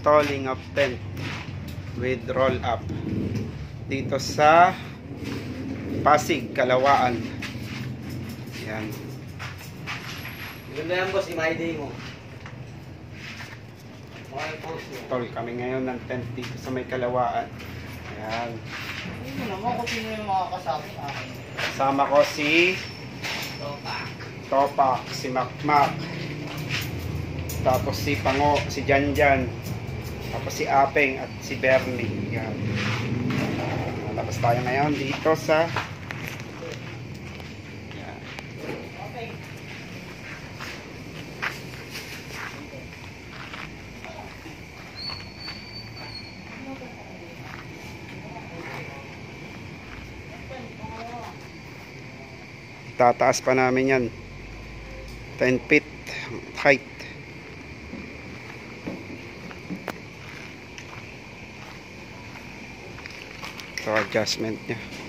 installing of tent with roll up dito sa Pasig, Kalawaan. Yan. Ganda yan boss, i-my-day mo. Okay, post mo. Tol kami ngayon ng tent dito sa may Kalawaan. Yan. Hindi mo naman kung sino yung mga kasama akin. Kasama ko si Topak, si Makmak, tapos si Pango, si Janjan, tapos si Apeng at si Bernie. Yan. Tapos tayo ngayon dito sa yan. Tataas pa namin yan 10 feet height. So adjustment nya